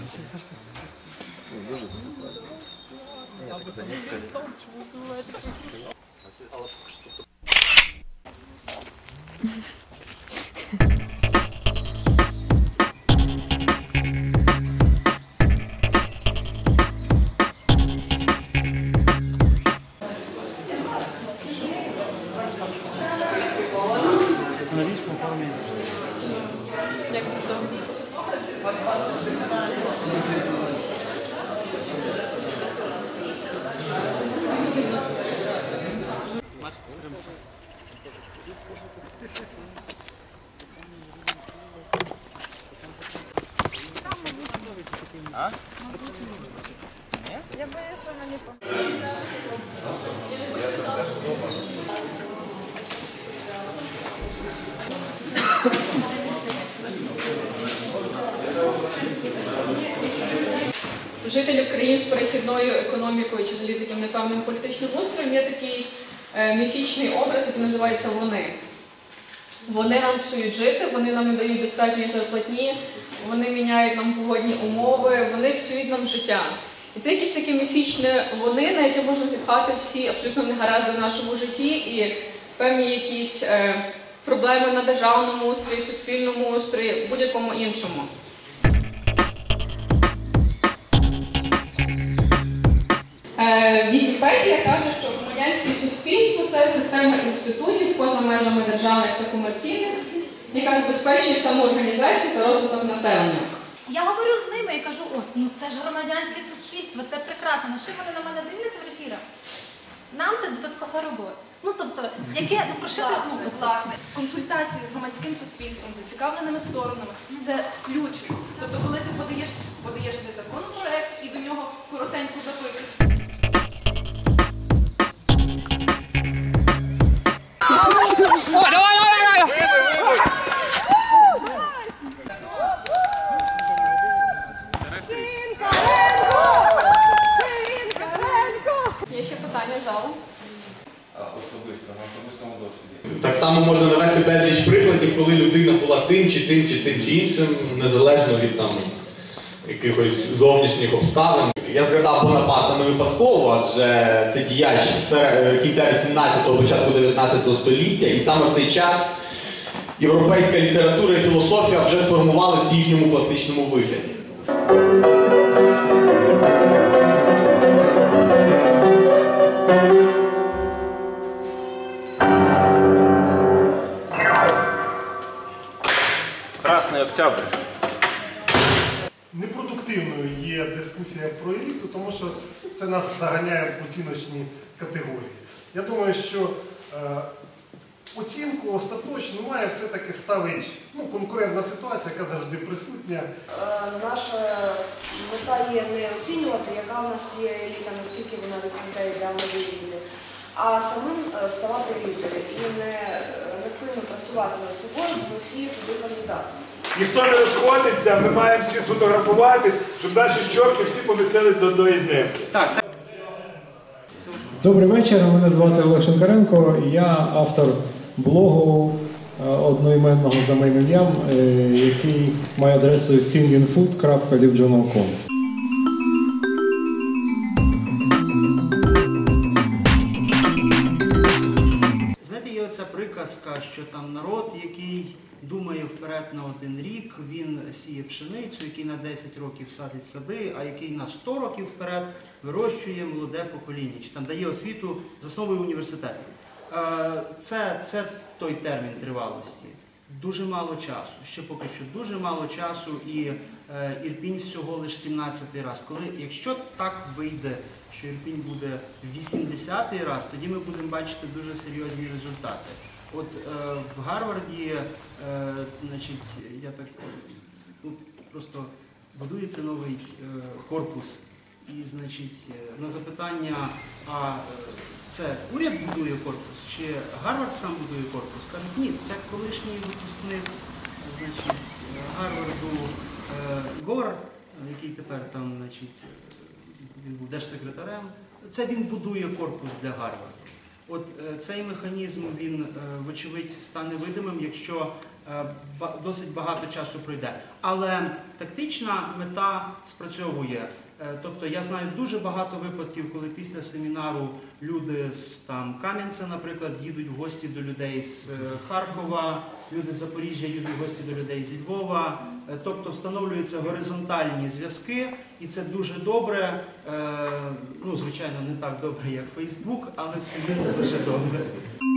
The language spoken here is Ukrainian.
Дуже правильно. Ні, так Донецька. Але поки що. А? Ні? Я боюсь, що мені помогли. Жителів країн з перехідною економікою чи взагалі таким непевним політичним устроєм є такий міфічний образ, який називається «вони». Вони нам псують жити, вони нам не дають достатньої зарплатні, вони міняють нам погодні умови, вони псують нам життя. І це якісь такі міфічні «вони», на які можна зіпхати всі абсолютно негаразди в нашому житті і певні якісь проблеми на державному устрої, суспільному устрої, будь-якому іншому. Вікіпедія каже, що громадянське суспільство – це система інститутів поза межами державних та комерційних, яка забезпечує самоорганізацію та розвиток населення. Я говорю з ними і кажу, о, ну це ж громадянське суспільство, це прекрасно. На що вони на мене дивляться в ефірах? Нам це додаткова робота. Ну тобто, яке, ну про що ти? Власне, консультації з громадським суспільством, зацікавленими сторонами, це включено. Тобто, коли ти подаєш цей законопроект і до нього коротеньку записочку. Є ще питання залу? Особисто, на особистому досвіді. Так само можна навести безліч прикладів, коли людина була тим чи іншим, незалежно від там якихось зовнішніх обставин. Я згадав Бонапарта не випадково, адже це діяч кінця 18-го, початку 19 століття, і саме в цей час європейська література і філософія вже сформувалися в їхньому класичному вигляді. Красний Октябрь. Непродуктивною є дискусія про еліту, тому що це нас заганяє в оціночні категорії. Я думаю, що оцінку остаточно має все-таки ставити конкурентна ситуація, яка завжди присутня. Наша мета є не оцінювати, яка в нас є еліта, наскільки вона відповідає ідеальному рівню, а самим ставати елітою і не впевнено працювати над собою, бо ми всі туди кандидати. Ніхто не розходиться, ми маємо всі сфотографуватись, щоб наші щоки всі помістились до одної з них. Добрий вечір, мене звати Олег Шинкаренко, я автор блогу одноіменного за моїм ім'ям, який має адресу singingfood.libjournal.com. Знаєте, є оця приказка, що там народ, який думає вперед на 1 рік, він сіє пшеницю, який на 10 років садить сади, а який на 100 років вперед вирощує молоде покоління, чи там дає освіту, засновує університети. Це той термін тривалості. Дуже мало часу, ще поки що дуже мало часу, і Ірпінь всього лише 17-й раз. Якщо так вийде, що Ірпінь буде 80-й раз, тоді ми будемо бачити дуже серйозні результати. От в Гарварді, значить, я так, просто будується новий корпус, і, значить, на запитання, а це уряд будує корпус, чи Гарвард сам будує корпус? Кажуть, ні, це колишній випускник, значить, Гарварду Гор, який тепер там, значить, він був держсекретарем, це він будує корпус для Гарварду. От цей механізм, він, вочевидь, стане видимим, якщо досить багато часу пройде. Але тактична мета спрацьовує. Тобто я знаю дуже багато випадків, коли після семінару люди з Кам'янця, наприклад, їдуть в гості до людей з Харкова, люди з Запоріжжя їдуть в гості до людей зі Львова. Тобто встановлюються горизонтальні зв'язки, і це дуже добре. Ну, звичайно, не так добре, як Фейсбук, але все рівно дуже добре.